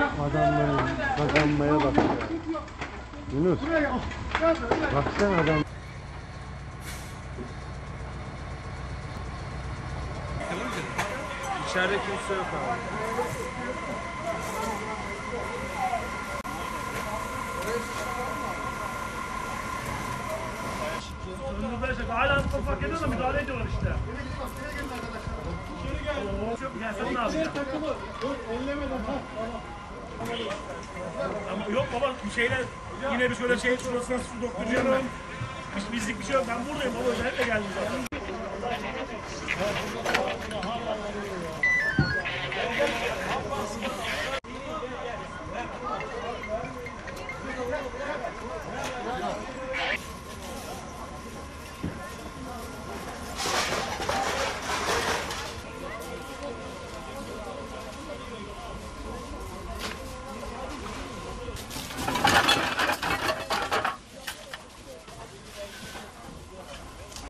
Adamların kazanmaya bak ya. Yunus. Baksana adam. İçeride kimse yok abi. Hala fark ediyor da müdahale ediyorlar işte. Ya sen ne yapacaksın? Ama yok baba bir şeyler yine bir şöyle şey şurasına su dokturacağım ben. Bizlik bir şey yok. Ben buradayım baba. Özellikle geldim zaten.